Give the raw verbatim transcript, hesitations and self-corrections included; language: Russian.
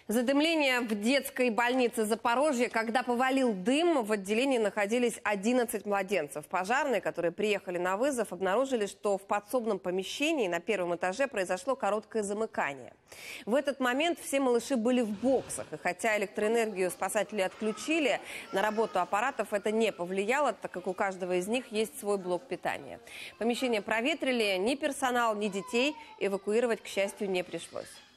Задымление в детской больнице Запорожья. Когда повалил дым, в отделении находились одиннадцать младенцев. Пожарные, которые приехали на вызов, обнаружили, что в подсобном помещении на первом этаже произошло короткое замыкание. В этот момент все малыши были в боксах. И хотя электроэнергию спасатели отключили, на работу аппаратов это не повлияло, так как у каждого из них есть свой блок питания. Помещение проветрили, ни персонал, ни детей эвакуировать, к счастью, не пришлось.